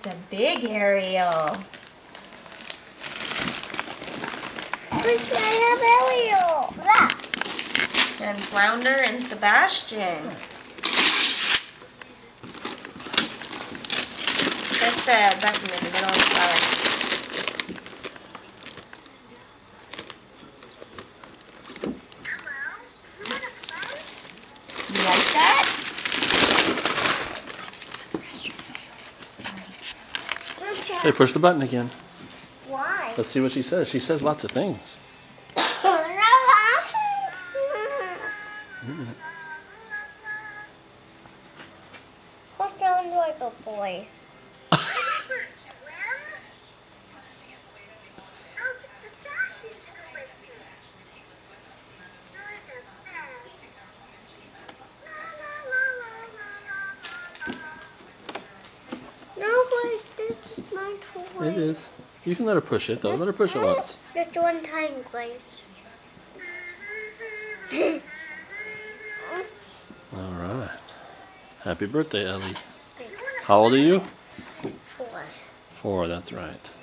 It's a big Ariel. Which one have Ariel? That. And Flounder and Sebastian. Press the button in the middle of the flower. You like that? Hey, push the button again. Why? Let's see what she says. She says lots of things. Who sounds like a boy? No, boys, this is my toy. It is. You can let her push it, though. Let her push it once. Just one time, please. All right. Happy birthday, Ellie. How old are you? 4. 4, that's right.